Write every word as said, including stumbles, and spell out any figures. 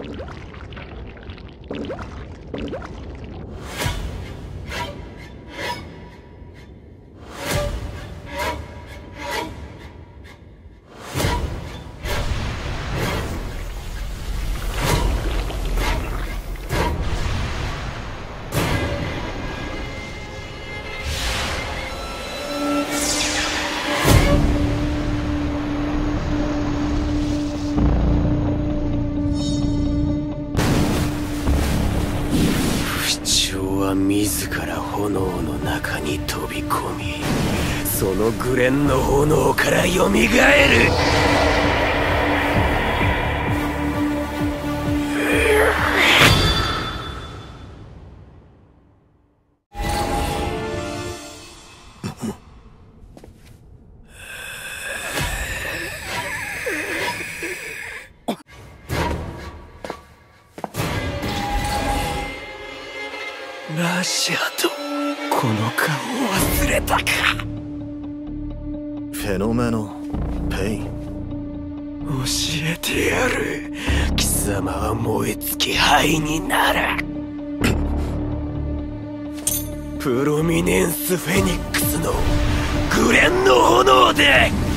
自ら炎の中に飛び込み、その紅蓮の炎からよみがえる。ラシャド、この顔忘れたか。 フェノメノペイン、 教えてやる。貴様は燃え尽き灰になる。プロミネンス・フェニックスの紅蓮の炎で